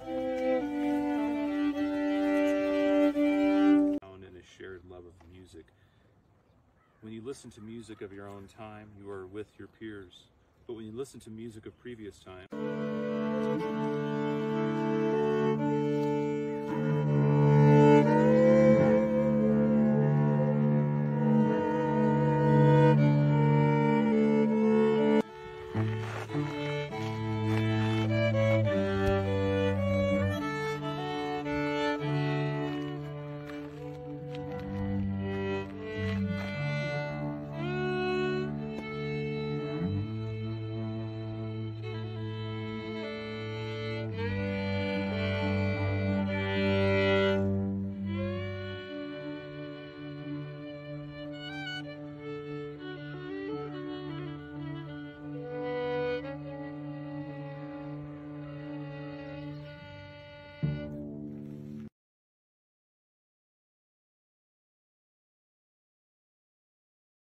In a shared love of music. When you listen to music of your own time, you are with your peers. But when you listen to music of previous time,